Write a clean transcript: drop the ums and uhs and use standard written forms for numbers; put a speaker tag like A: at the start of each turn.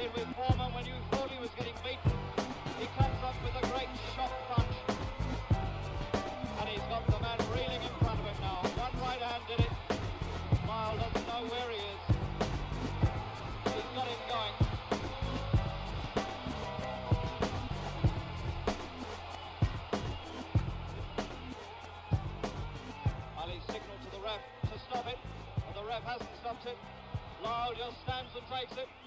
A: did with Foreman when you thought he was getting beaten. He comes up with a great shock punch. And he's got the man reeling in front of him now. One right hand did it. Smile doesn't know where he is. He's got him going. Ali signalled to the ref to stop it, and the ref hasn't stopped it. Lyle just stands and takes it.